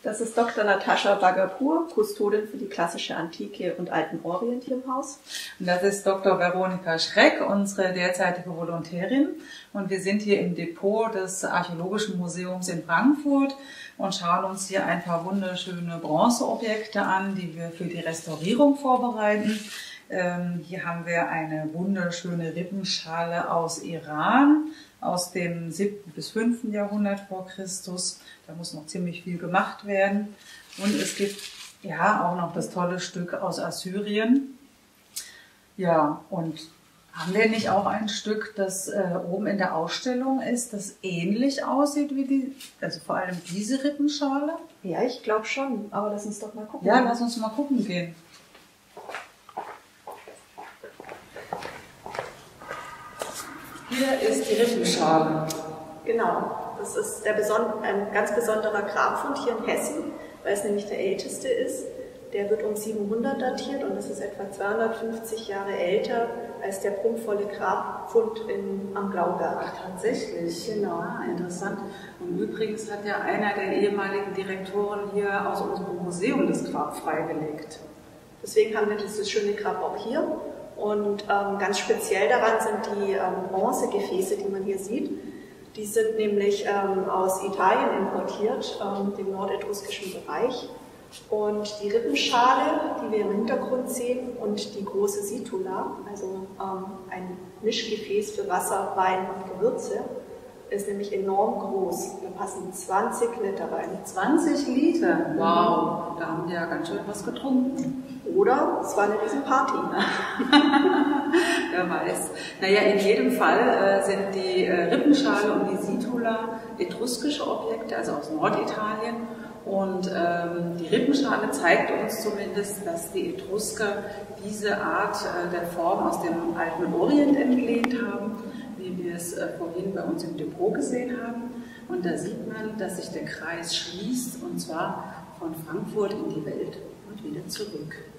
Das ist Dr. Natascha Bagapur, Kustodin für die klassische Antike und Alten Orient hier im Haus. Und das ist Dr. Veronika Schreck, unsere derzeitige Volontärin. Und wir sind hier im Depot des Archäologischen Museums in Frankfurt und schauen uns hier ein paar wunderschöne Bronzeobjekte an, die wir für die Restaurierung vorbereiten. Hier haben wir eine wunderschöne Rippenschale aus Iran, aus dem 7. bis 5. Jahrhundert vor Christus. Da muss noch ziemlich viel gemacht werden. Und es gibt ja auch noch das tolle Stück aus Assyrien. Ja, und haben wir nicht auch ein Stück, das oben in der Ausstellung ist, das ähnlich aussieht wie die, also vor allem diese Rippenschale? Ja, ich glaube schon, aber lass uns doch mal gucken. Ja, lass uns mal gucken gehen. Hier ist die Rippenschale. Genau, das ist ein ganz besonderer Grabfund hier in Hessen, weil es nämlich der älteste ist. Der wird um 700 datiert und es ist etwa 250 Jahre älter als der prunkvolle Grabfund am Glauberg. Ach, tatsächlich? Genau. Ah, interessant. Und übrigens hat ja einer der ehemaligen Direktoren hier aus unserem Museum das Grab freigelegt. Deswegen haben wir dieses schöne Grab auch hier. Und ganz speziell daran sind die Bronzegefäße, die man hier sieht. Die sind nämlich aus Italien importiert, dem nordetruskischen Bereich. Und die Rippenschale, die wir im Hintergrund sehen, und die große Situla, also ein Mischgefäß für Wasser, Wein und Gewürze, ist nämlich enorm groß. Da passen 20 Liter rein. 20 Liter? Wow, da haben die ja ganz schön was getrunken. Oder es war eine Riesenparty. Wer weiß. Naja, in jedem Fall sind die Rippenschale und die Situla etruskische Objekte, also aus Norditalien. Und die Rippenschale zeigt uns zumindest, dass die Etrusker diese Art der Form aus dem Alten Orient entlehnt haben, wie wir es vorhin bei uns im Depot gesehen haben. Und da sieht man, dass sich der Kreis schließt, und zwar von Frankfurt in die Welt und wieder zurück.